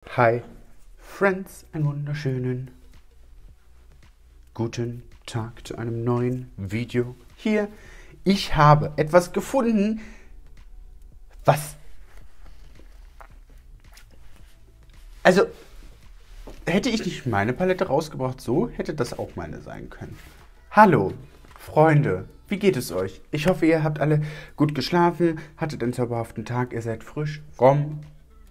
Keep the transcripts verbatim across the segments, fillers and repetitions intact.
Hi, Friends, einen wunderschönen guten Tag zu einem neuen Video hier. Ich habe etwas gefunden, was... Also, hätte ich nicht meine Palette rausgebracht, so hätte das auch meine sein können. Hallo, Freunde, wie geht es euch? Ich hoffe, ihr habt alle gut geschlafen, hattet einen zauberhaften Tag, ihr seid frisch, fromm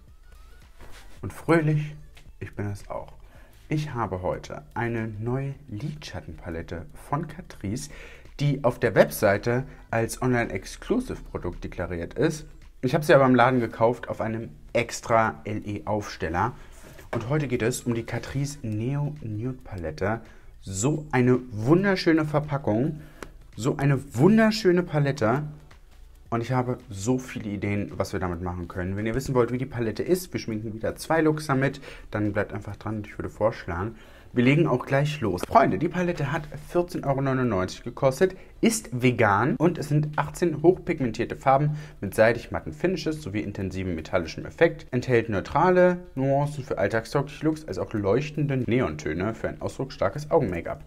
und fröhlich. Ich bin es auch. Ich habe heute eine neue Lidschattenpalette von Catrice, die auf der Webseite als Online-Exclusive-Produkt deklariert ist. Ich habe sie aber im Laden gekauft auf einem extra L E-Aufsteller. Und heute geht es um die Catrice Neo Nude Palette. So eine wunderschöne Verpackung, so eine wunderschöne Palette. Und ich habe so viele Ideen, was wir damit machen können. Wenn ihr wissen wollt, wie die Palette ist, wir schminken wieder zwei Looks damit, dann bleibt einfach dran und ich würde vorschlagen, wir legen auch gleich los. Freunde, die Palette hat vierzehn Euro neunundneunzig gekostet, ist vegan und es sind achtzehn hochpigmentierte Farben mit seidig matten Finishes sowie intensivem metallischem Effekt. Enthält neutrale Nuancen für alltagstaugliche Looks, als auch leuchtende Neontöne für ein ausdrucksstarkes Augen-Make-up.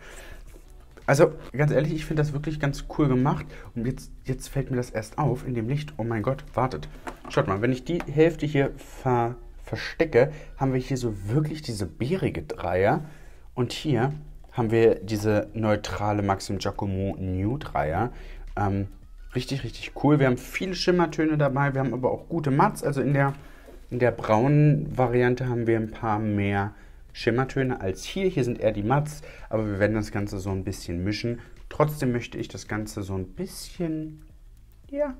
Also, ganz ehrlich, ich finde das wirklich ganz cool gemacht. Und jetzt, jetzt fällt mir das erst auf in dem Licht. Oh mein Gott, wartet. Schaut mal, wenn ich die Hälfte hier ver, verstecke, haben wir hier so wirklich diese bärige Reihe. Und hier haben wir diese neutrale Maxim Giacomo Nude Reihe. Ähm, richtig, richtig cool. Wir haben viele Schimmertöne dabei. Wir haben aber auch gute Matts. Also in der, in der braunen Variante haben wir ein paar mehr Schimmertöne als hier. Hier sind eher die Matts, aber wir werden das Ganze so ein bisschen mischen. Trotzdem möchte ich das Ganze so ein bisschen, ja,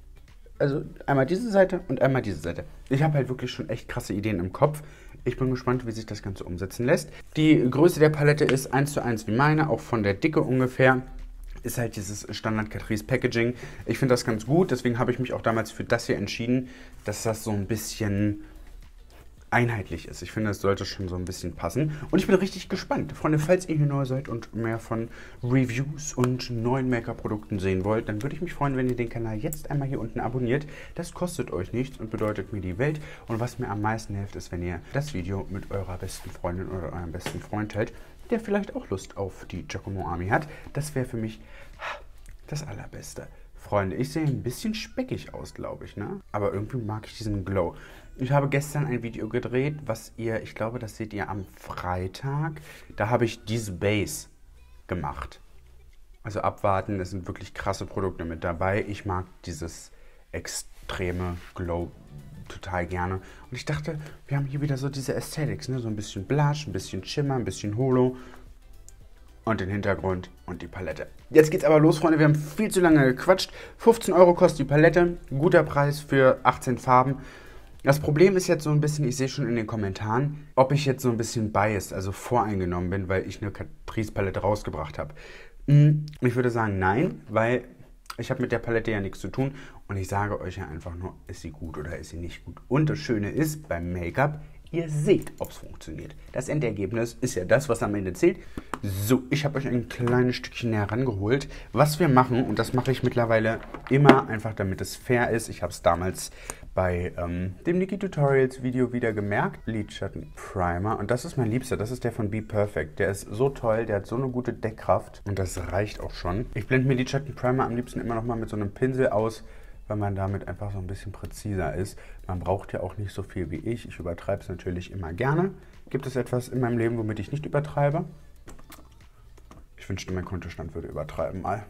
also einmal diese Seite und einmal diese Seite. Ich habe halt wirklich schon echt krasse Ideen im Kopf. Ich bin gespannt, wie sich das Ganze umsetzen lässt. Die Größe der Palette ist eins zu eins wie meine, auch von der Dicke ungefähr. Ist halt dieses Standard Catrice Packaging. Ich finde das ganz gut, deswegen habe ich mich auch damals für das hier entschieden, dass das so ein bisschen einheitlich ist. Ich finde, es sollte schon so ein bisschen passen. Und ich bin richtig gespannt. Freunde, falls ihr hier neu seid und mehr von Reviews und neuen Make-up-Produkten sehen wollt, dann würde ich mich freuen, wenn ihr den Kanal jetzt einmal hier unten abonniert. Das kostet euch nichts und bedeutet mir die Welt. Und was mir am meisten hilft, ist, wenn ihr das Video mit eurer besten Freundin oder eurem besten Freund teilt, der vielleicht auch Lust auf die Giacomo Army hat. Das wäre für mich das Allerbeste. Freunde, ich sehe ein bisschen speckig aus, glaube ich, ne? Aber irgendwie mag ich diesen Glow. Ich habe gestern ein Video gedreht, was ihr, ich glaube, das seht ihr am Freitag. Da habe ich diese Base gemacht. Also abwarten, es sind wirklich krasse Produkte mit dabei. Ich mag dieses extreme Glow total gerne. Und ich dachte, wir haben hier wieder so diese Aesthetics, ne? So ein bisschen Blush, ein bisschen Shimmer, ein bisschen Holo. Und den Hintergrund und die Palette. Jetzt geht's aber los, Freunde. Wir haben viel zu lange gequatscht. fünfzehn Euro kostet die Palette. Guter Preis für achtzehn Farben. Das Problem ist jetzt so ein bisschen, ich sehe schon in den Kommentaren, ob ich jetzt so ein bisschen biased, also voreingenommen bin, weil ich eine Catrice-Palette rausgebracht habe. Ich würde sagen, nein, weil ich habe mit der Palette ja nichts zu tun. Und ich sage euch ja einfach nur, ist sie gut oder ist sie nicht gut. Und das Schöne ist, beim Make-up, ihr seht, ob es funktioniert. Das Endergebnis ist ja das, was am Ende zählt. So, ich habe euch ein kleines Stückchen näher rangeholt. Was wir machen, und das mache ich mittlerweile immer, einfach damit es fair ist. Ich habe es damals bei ähm, dem Niki Tutorials Video wieder gemerkt. Lidschatten Primer. Und das ist mein Liebster. Das ist der von Be Perfect. Der ist so toll. Der hat so eine gute Deckkraft. Und das reicht auch schon. Ich blende mir Lidschatten Primer am liebsten immer noch mal mit so einem Pinsel aus, weil man damit einfach so ein bisschen präziser ist. Man braucht ja auch nicht so viel wie ich. Ich übertreibe es natürlich immer gerne. Gibt es etwas in meinem Leben, womit ich nicht übertreibe? Ich wünschte, mein Kontostand würde übertreiben mal.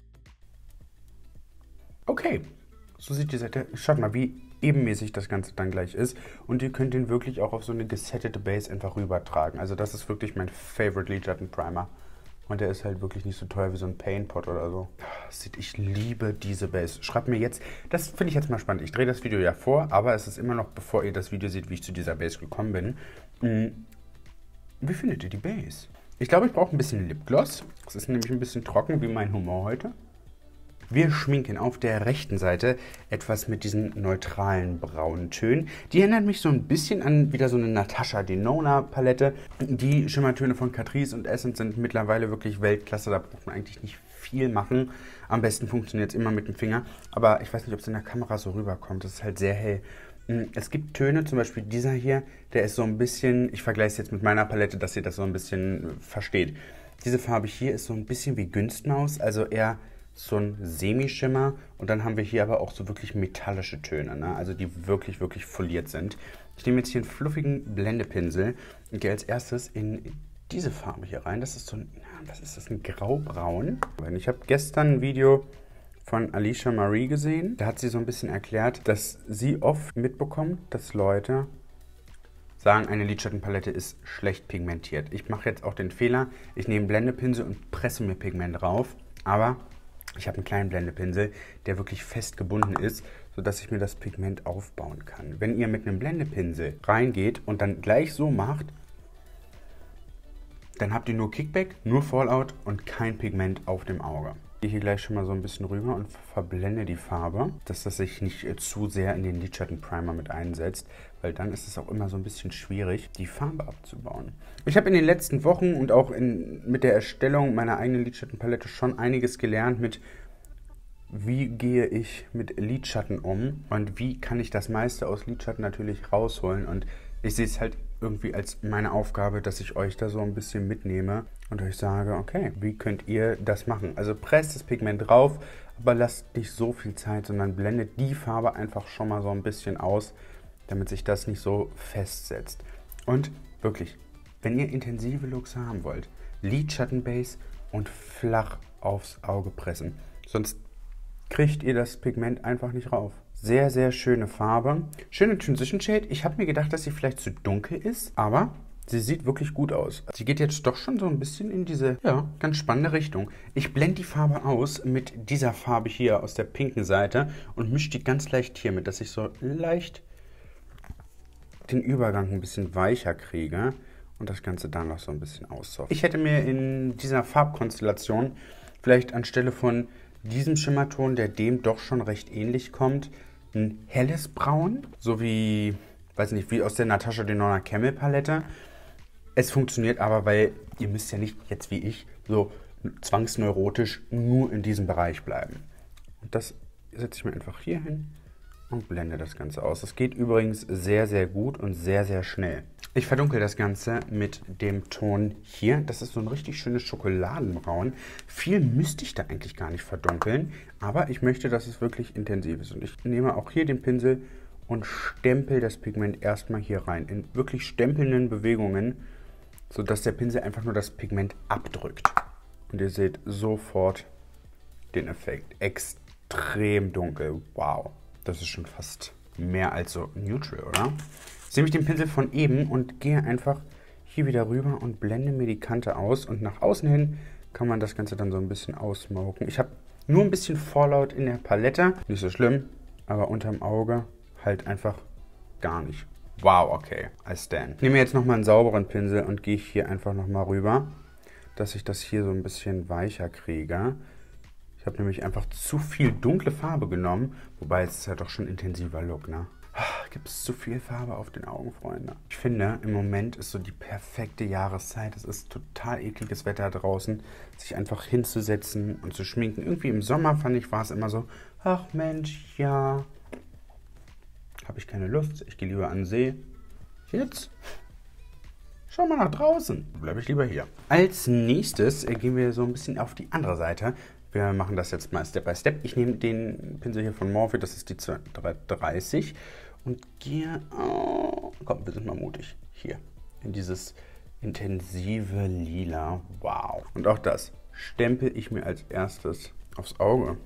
Okay, so sieht die Seite. Schaut mal, wie ebenmäßig das Ganze dann gleich ist. Und ihr könnt den wirklich auch auf so eine gesettete Base einfach rübertragen. Also das ist wirklich mein Favorite Lidschatten Primer. Und der ist halt wirklich nicht so teuer wie so ein Paint Pot oder so. Seht, ich liebe diese Base. Schreibt mir jetzt, das finde ich jetzt mal spannend. Ich drehe das Video ja vor, aber es ist immer noch, bevor ihr das Video seht, wie ich zu dieser Base gekommen bin. Wie findet ihr die Base? Ich glaube, ich brauche ein bisschen Lipgloss. Das ist nämlich ein bisschen trocken, wie mein Humor heute. Wir schminken auf der rechten Seite etwas mit diesen neutralen braunen Tönen. Die erinnern mich so ein bisschen an wieder so eine Natasha Denona Palette. Die Schimmertöne von Catrice und Essence sind mittlerweile wirklich Weltklasse. Da braucht man eigentlich nicht viel machen. Am besten funktioniert es immer mit dem Finger. Aber ich weiß nicht, ob es in der Kamera so rüberkommt. Das ist halt sehr hell. Es gibt Töne, zum Beispiel dieser hier, der ist so ein bisschen, ich vergleiche es jetzt mit meiner Palette, dass ihr das so ein bisschen versteht. Diese Farbe hier ist so ein bisschen wie Günstmaus, also eher so ein Semischimmer. Und dann haben wir hier aber auch so wirklich metallische Töne, ne? Also die wirklich, wirklich foliert sind. Ich nehme jetzt hier einen fluffigen Blendepinsel und gehe als erstes in diese Farbe hier rein. Das ist so ein, was ist das, ein Graubraun. Ich habe gestern ein Video von Alicia Marie gesehen. Da hat sie so ein bisschen erklärt, dass sie oft mitbekommt, dass Leute sagen, eine Lidschattenpalette ist schlecht pigmentiert. Ich mache jetzt auch den Fehler, ich nehme einen Blendepinsel und presse mir Pigment drauf, aber ich habe einen kleinen Blendepinsel, der wirklich fest gebunden ist, sodass ich mir das Pigment aufbauen kann. Wenn ihr mit einem Blendepinsel reingeht und dann gleich so macht, dann habt ihr nur Kickback, nur Fallout und kein Pigment auf dem Auge. Ich gehe hier gleich schon mal so ein bisschen rüber und verblende die Farbe, dass das sich nicht äh, zu sehr in den Lidschattenprimer mit einsetzt, weil dann ist es auch immer so ein bisschen schwierig, die Farbe abzubauen. Ich habe in den letzten Wochen und auch in, mit der Erstellung meiner eigenen Lidschattenpalette schon einiges gelernt mit, wie gehe ich mit Lidschatten um und wie kann ich das meiste aus Lidschatten natürlich rausholen. Und ich sehe es halt irgendwie als meine Aufgabe, dass ich euch da so ein bisschen mitnehme und euch sage, okay, wie könnt ihr das machen? Also presst das Pigment drauf, aber lasst nicht so viel Zeit, sondern blendet die Farbe einfach schon mal so ein bisschen aus, damit sich das nicht so festsetzt. Und wirklich, wenn ihr intensive Looks haben wollt, Lidschattenbase und flach aufs Auge pressen. Sonst kriegt ihr das Pigment einfach nicht rauf. Sehr, sehr schöne Farbe. Schöne Transition Shade. Ich habe mir gedacht, dass sie vielleicht zu dunkel ist, aber sie sieht wirklich gut aus. Sie geht jetzt doch schon so ein bisschen in diese, ja, ganz spannende Richtung. Ich blende die Farbe aus mit dieser Farbe hier aus der pinken Seite und mische die ganz leicht hier mit, dass ich so leicht den Übergang ein bisschen weicher kriege und das Ganze dann noch so ein bisschen aussoften. Ich hätte mir in dieser Farbkonstellation vielleicht anstelle von diesem Schimmerton, der dem doch schon recht ähnlich kommt, ein helles Braun, so wie, weiß nicht, wie aus der Natasha Denona Camel Palette. Es funktioniert aber, weil ihr müsst ja nicht, jetzt wie ich, so zwangsneurotisch nur in diesem Bereich bleiben. Und das setze ich mir einfach hier hin und blende das Ganze aus. Das geht übrigens sehr, sehr gut und sehr, sehr schnell. Ich verdunkel das Ganze mit dem Ton hier. Das ist so ein richtig schönes Schokoladenbraun. Viel müsste ich da eigentlich gar nicht verdunkeln, aber ich möchte, dass es wirklich intensiv ist. Und ich nehme auch hier den Pinsel und stempel das Pigment erstmal hier rein. In wirklich stempelnden Bewegungen, sodass der Pinsel einfach nur das Pigment abdrückt. Und ihr seht sofort den Effekt. Extrem dunkel. Wow. Das ist schon fast mehr als so neutral, oder? Jetzt nehme ich den Pinsel von eben und gehe einfach hier wieder rüber und blende mir die Kante aus. Und nach außen hin kann man das Ganze dann so ein bisschen aussmoken. Ich habe nur ein bisschen Fallout in der Palette. Nicht so schlimm, aber unterm Auge halt einfach gar nicht. Wow, okay, I stand. Ich nehme jetzt nochmal einen sauberen Pinsel und gehe hier einfach nochmal rüber, dass ich das hier so ein bisschen weicher kriege. Ich habe nämlich einfach zu viel dunkle Farbe genommen, wobei es ist ja doch schon ein intensiver Look, ne? Gibt es zu viel Farbe auf den Augen, Freunde? Ich finde, im Moment ist so die perfekte Jahreszeit. Es ist total ekliges Wetter draußen, sich einfach hinzusetzen und zu schminken. Irgendwie im Sommer, fand ich, war es immer so, ach Mensch, ja, habe ich keine Lust, ich gehe lieber an den See. Jetzt schau mal nach draußen, bleibe ich lieber hier. Als nächstes gehen wir so ein bisschen auf die andere Seite. Wir machen das jetzt mal Step by Step. Ich nehme den Pinsel hier von Morphe, das ist die zweihundertdreißig und gehe, oh, komm, wir sind mal mutig, hier in dieses intensive Lila. Wow. Und auch das stempel ich mir als erstes aufs Auge.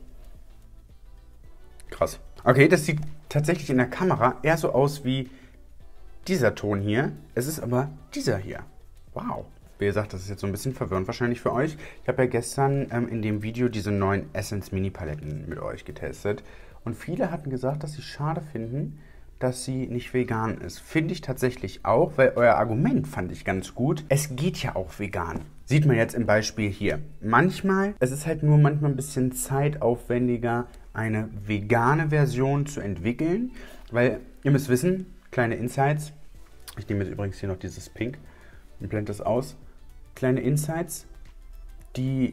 Krass. Okay, das sieht tatsächlich in der Kamera eher so aus wie dieser Ton hier. Es ist aber dieser hier. Wow. Wie gesagt, das ist jetzt so ein bisschen verwirrend wahrscheinlich für euch. Ich habe ja gestern ähm, in dem Video diese neuen Essence Mini Paletten mit euch getestet. Und viele hatten gesagt, dass sie schade finden, dass sie nicht vegan ist. Finde ich tatsächlich auch, weil euer Argument fand ich ganz gut. Es geht ja auch vegan. Sieht man jetzt im Beispiel hier. Manchmal, es ist halt nur manchmal ein bisschen zeitaufwendiger, eine vegane Version zu entwickeln. Weil, ihr müsst wissen, kleine Insights. Ich nehme jetzt übrigens hier noch dieses Pink und blende das aus. Kleine Insights. Die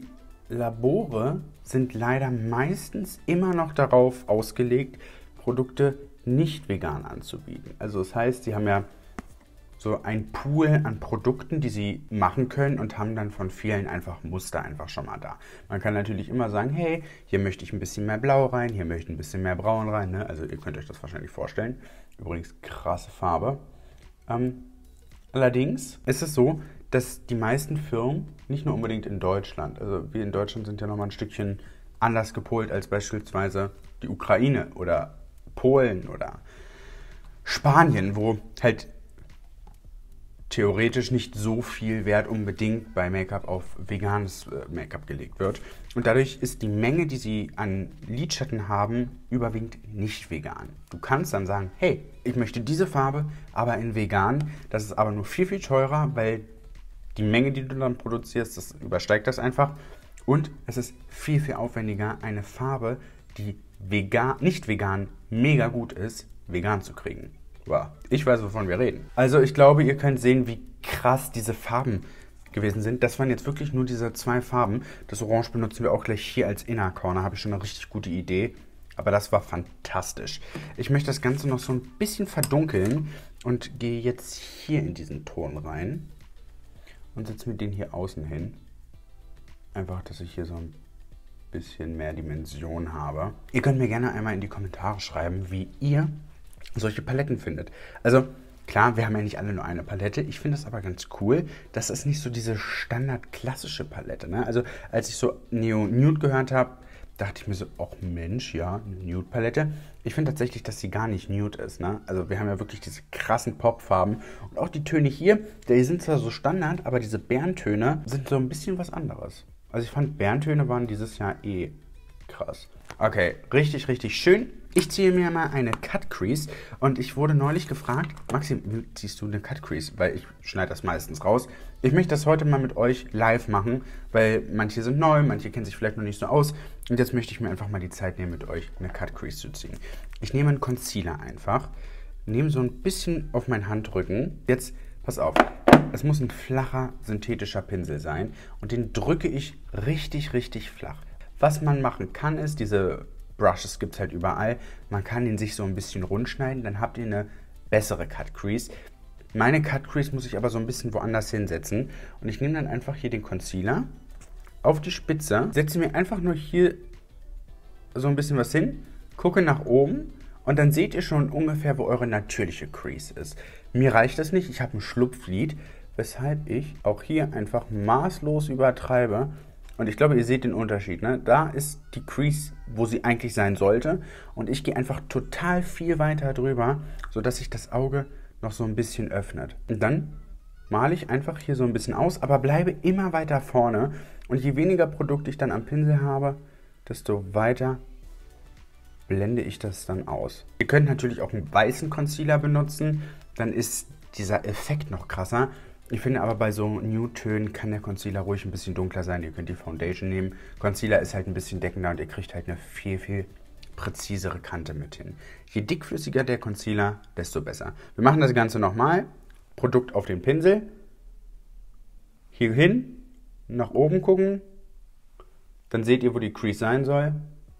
Labore sind leider meistens immer noch darauf ausgelegt, Produkte nicht vegan anzubieten. Also das heißt, sie haben ja so ein Pool an Produkten, die sie machen können und haben dann von vielen einfach Muster einfach schon mal da. Man kann natürlich immer sagen, hey, hier möchte ich ein bisschen mehr Blau rein, hier möchte ich ein bisschen mehr Braun rein. Ne? Also ihr könnt euch das wahrscheinlich vorstellen. Übrigens krasse Farbe. Ähm, allerdings ist es so, dass die meisten Firmen, nicht nur unbedingt in Deutschland, also wir in Deutschland sind ja nochmal ein Stückchen anders gepolt als beispielsweise die Ukraine oder Polen oder Spanien, wo halt theoretisch nicht so viel Wert unbedingt bei Make-up auf veganes äh, Make-up gelegt wird. Und dadurch ist die Menge, die sie an Lidschatten haben, überwiegend nicht vegan. Du kannst dann sagen, hey, ich möchte diese Farbe, aber in vegan. Das ist aber nur viel, viel teurer, weil die Menge, die du dann produzierst, das übersteigt das einfach. Und es ist viel, viel aufwendiger, eine Farbe, die vegan, nicht vegan, mega gut ist, vegan zu kriegen. Wow. Ich weiß, wovon wir reden. Also ich glaube, ihr könnt sehen, wie krass diese Farben gewesen sind. Das waren jetzt wirklich nur diese zwei Farben. Das Orange benutzen wir auch gleich hier als Inner Corner. Habe ich schon eine richtig gute Idee. Aber das war fantastisch. Ich möchte das Ganze noch so ein bisschen verdunkeln und gehe jetzt hier in diesen Ton rein und setze mir den hier außen hin. Einfach, dass ich hier so ein bisschen mehr Dimension habe. Ihr könnt mir gerne einmal in die Kommentare schreiben, wie ihr solche Paletten findet. Also klar, wir haben ja nicht alle nur eine Palette. Ich finde das aber ganz cool. Das ist nicht so diese standard-klassische Palette. Ne? Also als ich so Neo Nude gehört habe, dachte ich mir so, ach Mensch, ja, eine Nude-Palette. Ich finde tatsächlich, dass sie gar nicht nude ist. Ne? Also wir haben ja wirklich diese krassen Popfarben. Und auch die Töne hier, die sind zwar so Standard, aber diese Bärentöne sind so ein bisschen was anderes. Also ich fand, Bärentöne waren dieses Jahr eh krass. Okay, richtig, richtig schön. Ich ziehe mir mal eine Cut Crease und ich wurde neulich gefragt, Maxim, wie ziehst du eine Cut Crease? Weil ich schneide das meistens raus. Ich möchte das heute mal mit euch live machen, weil manche sind neu, manche kennen sich vielleicht noch nicht so aus. Und jetzt möchte ich mir einfach mal die Zeit nehmen, mit euch eine Cut Crease zu ziehen. Ich nehme einen Concealer einfach, nehme so ein bisschen auf meinen Handrücken. Jetzt, pass auf, es muss ein flacher, synthetischer Pinsel sein und den drücke ich richtig, richtig flach. Was man machen kann, ist, diese Brushes gibt es halt überall, man kann den sich so ein bisschen rund schneiden, dann habt ihr eine bessere Cut Crease. Meine Cut Crease muss ich aber so ein bisschen woanders hinsetzen und ich nehme dann einfach hier den Concealer auf die Spitze, setze mir einfach nur hier so ein bisschen was hin, gucke nach oben und dann seht ihr schon ungefähr, wo eure natürliche Crease ist. Mir reicht das nicht, ich habe ein Schlupflid, weshalb ich auch hier einfach maßlos übertreibe. Und ich glaube, ihr seht den Unterschied. Ne? Da ist die Crease, wo sie eigentlich sein sollte. Und ich gehe einfach total viel weiter drüber, sodass sich das Auge noch so ein bisschen öffnet. Und dann male ich einfach hier so ein bisschen aus, aber bleibe immer weiter vorne. Und je weniger Produkt ich dann am Pinsel habe, desto weiter blende ich das dann aus. Ihr könnt natürlich auch einen weißen Concealer benutzen. Dann ist dieser Effekt noch krasser. Ich finde aber, bei so Nude-Tönen kann der Concealer ruhig ein bisschen dunkler sein. Ihr könnt die Foundation nehmen. Concealer ist halt ein bisschen deckender und ihr kriegt halt eine viel, viel präzisere Kante mit hin. Je dickflüssiger der Concealer, desto besser. Wir machen das Ganze nochmal. Produkt auf den Pinsel. Hier hin, nach oben gucken. Dann seht ihr, wo die Crease sein soll.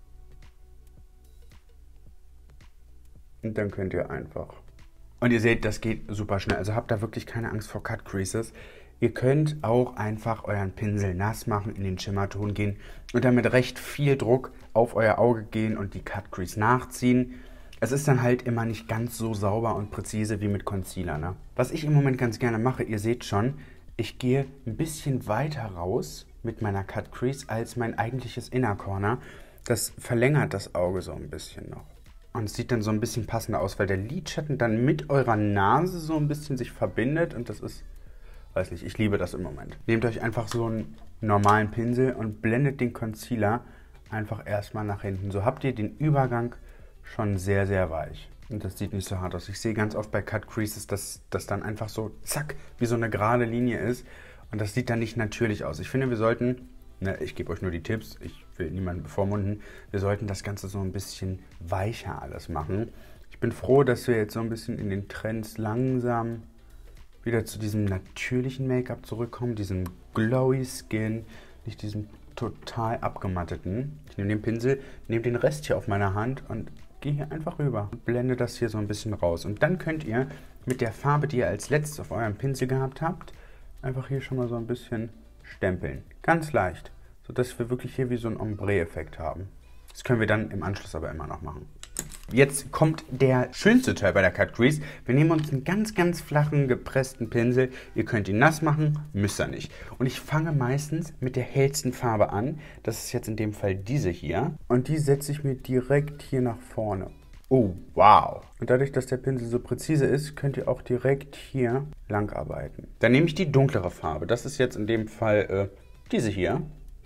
Und dann könnt ihr einfach... Und ihr seht, das geht super schnell. Also habt da wirklich keine Angst vor Cut Creases. Ihr könnt auch einfach euren Pinsel nass machen, in den Schimmerton gehen und dann mit recht viel Druck auf euer Auge gehen und die Cut Crease nachziehen. Es ist dann halt immer nicht ganz so sauber und präzise wie mit Concealer. Ne? Was ich im Moment ganz gerne mache, ihr seht schon, ich gehe ein bisschen weiter raus mit meiner Cut Crease als mein eigentliches Inner Corner. Das verlängert das Auge so ein bisschen noch. Und es sieht dann so ein bisschen passender aus, weil der Lidschatten dann mit eurer Nase so ein bisschen sich verbindet. Und das ist, weiß nicht, ich liebe das im Moment. Nehmt euch einfach so einen normalen Pinsel und blendet den Concealer einfach erstmal nach hinten. So habt ihr den Übergang schon sehr, sehr weich. Und das sieht nicht so hart aus. Ich sehe ganz oft bei Cut Creases, dass das dann einfach so, zack, wie so eine gerade Linie ist. Und das sieht dann nicht natürlich aus. Ich finde, wir sollten... Ne, ich gebe euch nur die Tipps, ich will niemanden bevormunden. Wir sollten das Ganze so ein bisschen weicher alles machen. Ich bin froh, dass wir jetzt so ein bisschen in den Trends langsam wieder zu diesem natürlichen Make-up zurückkommen, diesem glowy Skin, nicht diesem total abgematteten. Ich nehme den Pinsel, nehme den Rest hier auf meiner Hand und gehe hier einfach rüber und blende das hier so ein bisschen raus. Und dann könnt ihr mit der Farbe, die ihr als letztes auf eurem Pinsel gehabt habt, einfach hier schon mal so ein bisschen stempeln. Ganz leicht, sodass wir wirklich hier wie so einen Ombre-Effekt haben. Das können wir dann im Anschluss aber immer noch machen. Jetzt kommt der schönste Teil bei der Cut Crease. Wir nehmen uns einen ganz, ganz flachen, gepressten Pinsel. Ihr könnt ihn nass machen, müsst ihr nicht. Und ich fange meistens mit der hellsten Farbe an. Das ist jetzt in dem Fall diese hier. Und die setze ich mir direkt hier nach vorne. Oh, wow. Und dadurch, dass der Pinsel so präzise ist, könnt ihr auch direkt hier lang arbeiten. Dann nehme ich die dunklere Farbe. Das ist jetzt in dem Fall äh, diese hier.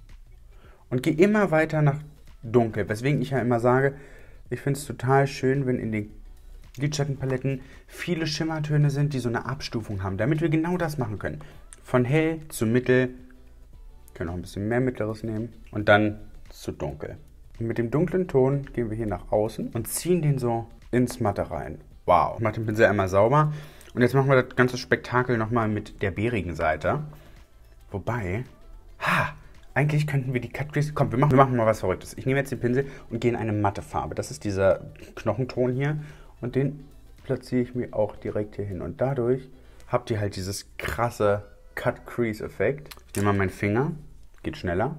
Und gehe immer weiter nach dunkel. Weswegen ich ja immer sage, ich finde es total schön, wenn in den Lidschattenpaletten viele Schimmertöne sind, die so eine Abstufung haben, damit wir genau das machen können. Von hell zu mittel, können auch ein bisschen mehr mittleres nehmen und dann zu dunkel. Und mit dem dunklen Ton gehen wir hier nach außen und ziehen den so ins Matte rein. Wow. Ich mache den Pinsel einmal sauber und jetzt machen wir das ganze Spektakel nochmal mit der bärigen Seite. Wobei, ha! Eigentlich könnten wir die Cut Crease... Komm, wir machen, wir machen mal was Verrücktes. Ich nehme jetzt den Pinsel und gehe in eine matte Farbe. Das ist dieser Knochenton hier. Und den platziere ich mir auch direkt hier hin. Und dadurch habt ihr halt dieses krasse Cut Crease Effekt. Ich nehme mal meinen Finger, geht schneller.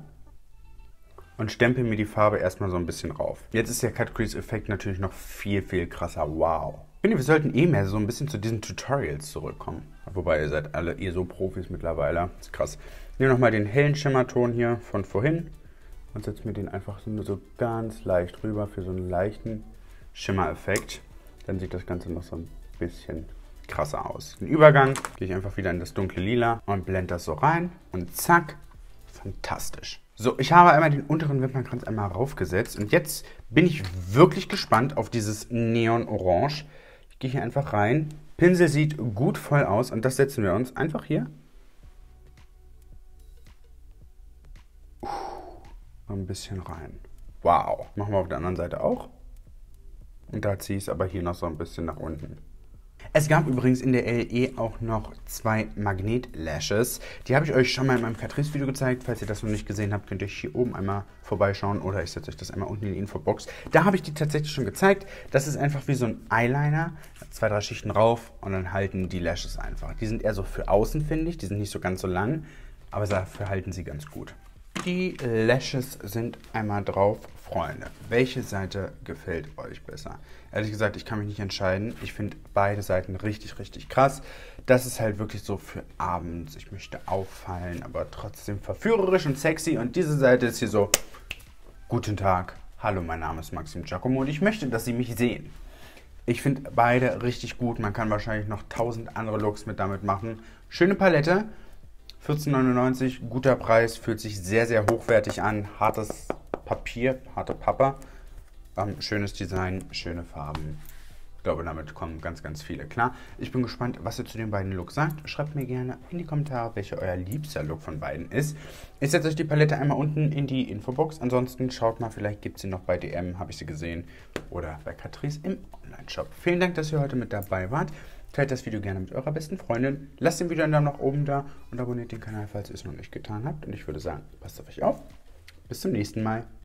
Und stempel mir die Farbe erstmal so ein bisschen rauf. Jetzt ist der Cut Crease Effekt natürlich noch viel, viel krasser. Wow. Ich finde, wir sollten eh mehr so ein bisschen zu diesen Tutorials zurückkommen. Wobei, ihr seid alle eh so Profis mittlerweile. Das ist krass. Ich nehme nochmal den hellen Schimmerton hier von vorhin und setze mir den einfach nur so ganz leicht rüber für so einen leichten Schimmereffekt. Dann sieht das Ganze noch so ein bisschen krasser aus. Den Übergang gehe ich einfach wieder in das dunkle Lila und blende das so rein und zack, fantastisch. So, ich habe einmal den unteren Wimpernkranz einmal raufgesetzt und jetzt bin ich wirklich gespannt auf dieses Neon-Orange. Ich gehe hier einfach rein. Pinsel sieht gut voll aus und das setzen wir uns einfach hier ein bisschen rein. Wow. Machen wir auf der anderen Seite auch. Und da ziehe ich es aber hier noch so ein bisschen nach unten. Es gab übrigens in der L E auch noch zwei Magnet-Lashes. Die habe ich euch schon mal in meinem Catrice-Video gezeigt. Falls ihr das noch nicht gesehen habt, könnt ihr hier oben einmal vorbeischauen oder ich setze euch das einmal unten in die Infobox. Da habe ich die tatsächlich schon gezeigt. Das ist einfach wie so ein Eyeliner. Zwei, drei Schichten rauf und dann halten die Lashes einfach. Die sind eher so für außen, finde ich. Die sind nicht so ganz so lang, aber dafür halten sie ganz gut. Die Lashes sind einmal drauf. Freunde, welche Seite gefällt euch besser? Ehrlich gesagt, ich kann mich nicht entscheiden. Ich finde beide Seiten richtig, richtig krass. Das ist halt wirklich so für abends. Ich möchte auffallen, aber trotzdem verführerisch und sexy. Und diese Seite ist hier so, guten Tag, hallo, mein Name ist Maxim Giacomo und ich möchte, dass Sie mich sehen. Ich finde beide richtig gut. Man kann wahrscheinlich noch tausend andere Looks mit damit machen. Schöne Palette. vierzehn neunundneunzig, guter Preis, fühlt sich sehr, sehr hochwertig an. Hartes Papier, harte Pappe. Ähm, schönes Design, schöne Farben. Ich glaube, damit kommen ganz, ganz viele klar. Ich bin gespannt, was ihr zu den beiden Looks sagt. Schreibt mir gerne in die Kommentare, welcher euer liebster Look von beiden ist. Ich setze euch die Palette einmal unten in die Infobox. Ansonsten schaut mal, vielleicht gibt es sie noch bei D M, habe ich sie gesehen. Oder bei Catrice im Online-Shop. Vielen Dank, dass ihr heute mit dabei wart. Teilt das Video gerne mit eurer besten Freundin. Lasst dem Video einen Daumen nach oben da und abonniert den Kanal, falls ihr es noch nicht getan habt. Und ich würde sagen, passt auf euch auf. Bis zum nächsten Mal.